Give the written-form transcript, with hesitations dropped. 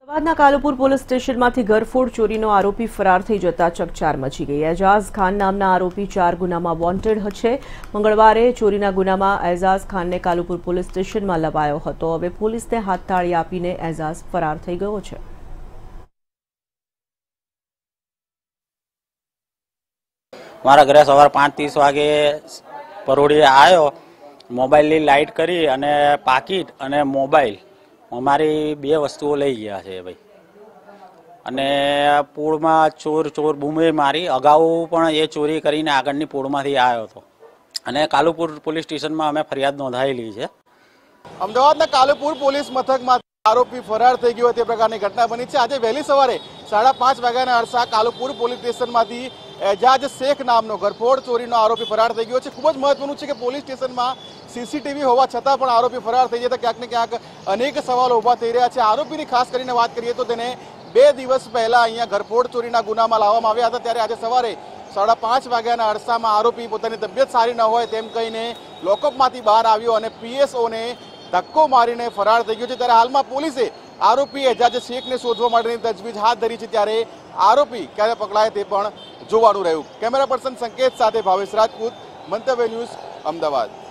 અમદાવાદના કાલુપુર પોલીસ સ્ટેશનમાંથી ઘરફોડ ચોરીનો આરોપી ફરાર થઈ જતા ચકચાર મચી ગઈ। એજાઝ ખાન નામના આરોપી 4 ગુનામાં વોન્ટેડ છે। મંગળવારે ચોરીના ગુનામાં એજાઝ ખાનને કાલુપુર પોલીસ સ્ટેશનમાં લવાયો હતો। હવે પોલીસને હાથતાળી આપીને એજાઝ ફરાર થઈ ગયો છે। મારા ઘરે સવારે 5:30 વાગે પરોઢીએ આવ્યો, મોબાઈલની લાઇટ કરી અને પાકીટ અને મોબાઈલ અમારી 2 વસ્તુઓ લઈ ગયા છે ભાઈ। અને પૂળમાં ચોર બૂમે મારી, અગાઉ પણ એ ચોરી કરીને આગળની પૂળમાંથી આવ્યો હતો અને કાલુપુર પોલીસ સ્ટેશનમાં અમે ફરિયાદ નોંધાયેલી છે। અમદાવાદના કાલુપુર પોલીસ મથકમાં આરોપી ફરાર થઈ ગયો તે પ્રકારની ઘટના બની છે। આજે વહેલી સવારે 5:30 વાગ્યાના અરસા કાલુપુર પોલીસ સ્ટેશનમાંથી એજાજ શેખ નામનો ઘરફોડ ચોરીનો આરોપી ફરાર થઈ ગયો છે। ખૂબ જ મહત્વનું છે કે પોલીસ સ્ટેશનમાં સીસીટીવી હોવા છતાં પણ આરોપી ફરાર થઈ જતા ક્યાંક ને ક્યાંક અનેક સવાલો ઊભા થઈ રહ્યા છે। આરોપીની ખાસ કરીને વાત કરીએ તો તેને 2 દિવસ પહેલા અહીંયા ઘરફોડ ચોરીના ગુનામાં લાવવામાં આવ્યા હતા। ત્યારે આજે સવારે 5:30 વાગ્યાના અરસામાં આરોપી પોતાની તબિયત સારી ન હોય તેમ કહીને લોકઅપમાંથી બહાર આવ્યો અને પીએસઓને ધક્કો મારીને ફરાર થઈ ગયો છે। ત્યારે હાલમાં પોલીસે આરોપી એજાજ શેખને શોધવા માટેની તજવીજ હાથ ધરી છે। ત્યારે આરોપી ક્યારે પકડાય તે પણ જોવાનું રહ્યું। કેમેરા પર્સન સંકેત સાથે ભાવેશ રાજપૂત, મંતવ્ય ન્યૂઝ, અમદાવાદ।